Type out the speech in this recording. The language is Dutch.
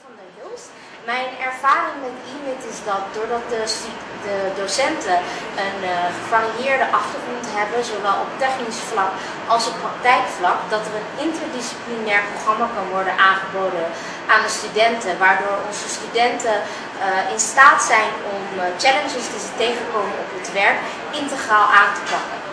van der Hilst. Mijn ervaring met IMIT is dat doordat de docenten een gevarieerde achtergrond hebben, zowel op technisch vlak als op praktijkvlak, dat er een interdisciplinair programma kan worden aangeboden aan de studenten, waardoor onze studenten in staat zijn om challenges die ze tegenkomen op het werk integraal aan te pakken.